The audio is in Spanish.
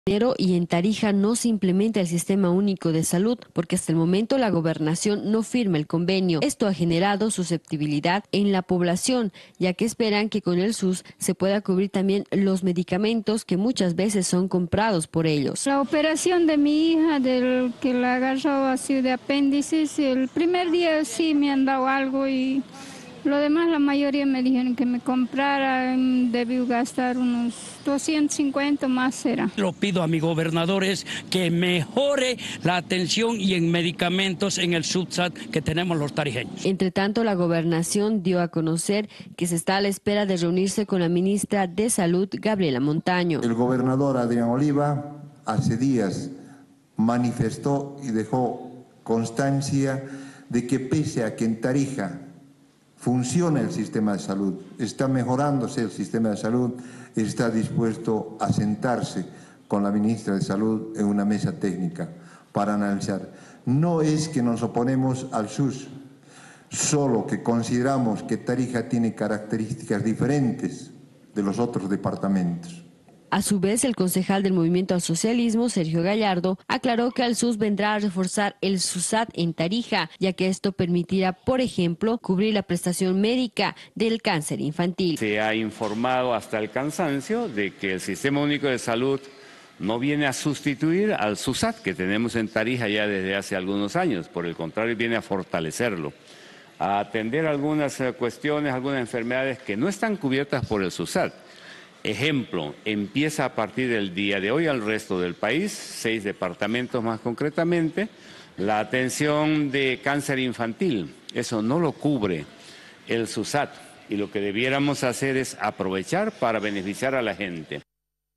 Y en Tarija no se implementa el Sistema Único de Salud porque hasta el momento la gobernación no firma el convenio. Esto ha generado susceptibilidad en la población, ya que esperan que con el SUS se pueda cubrir también los medicamentos que muchas veces son comprados por ellos. La operación de mi hija, del que la agarró así de apéndice, el primer día sí me han dado algo y lo demás la mayoría me dijeron que me comprara, debí gastar unos 250 más será. Lo pido a mi gobernador es que mejore la atención y en medicamentos en el SUBSAT que tenemos los tarijeños. Entre tanto, la gobernación dio a conocer que se está a la espera de reunirse con la ministra de Salud, Gabriela Montaño. El gobernador Adrián Oliva hace días manifestó y dejó constancia de que pese a que en Tarija funciona el sistema de salud, está mejorándose el sistema de salud, está dispuesto a sentarse con la ministra de Salud en una mesa técnica para analizar. No es que nos oponemos al SUS, solo que consideramos que Tarija tiene características diferentes de los otros departamentos. A su vez, el concejal del Movimiento al Socialismo, Sergio Gallardo, aclaró que al SUS vendrá a reforzar el SUSAT en Tarija, ya que esto permitirá, por ejemplo, cubrir la prestación médica del cáncer infantil. Se ha informado hasta el cansancio de que el Sistema Único de Salud no viene a sustituir al SUSAT que tenemos en Tarija ya desde hace algunos años, por el contrario viene a fortalecerlo, a atender algunas cuestiones, algunas enfermedades que no están cubiertas por el SUSAT. Ejemplo, empieza a partir del día de hoy al resto del país, 6 departamentos más concretamente, la atención de cáncer infantil. Eso no lo cubre el SUSAT y lo que debiéramos hacer es aprovechar para beneficiar a la gente.